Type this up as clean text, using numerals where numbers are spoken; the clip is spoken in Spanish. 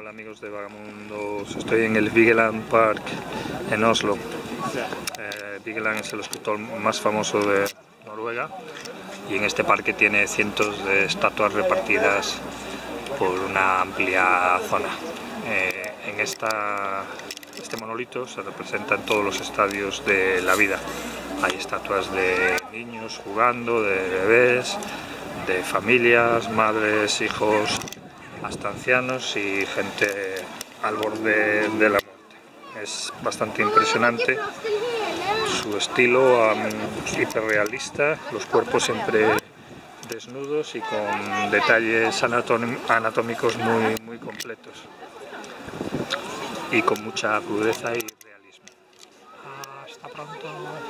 Hola amigos de Vagamundos, estoy en el Vigeland Park en Oslo. Vigeland es el escultor más famoso de Noruega y en este parque tiene cientos de estatuas repartidas por una amplia zona. En este monolito se representan todos los estadios de la vida. Hay estatuas de niños jugando, de bebés, de familias, madres, hijos, hasta ancianos y gente al borde de la muerte. Es bastante impresionante su estilo hiperrealista, los cuerpos siempre desnudos y con detalles anatómicos muy completos y con mucha crudeza y realismo. Hasta pronto.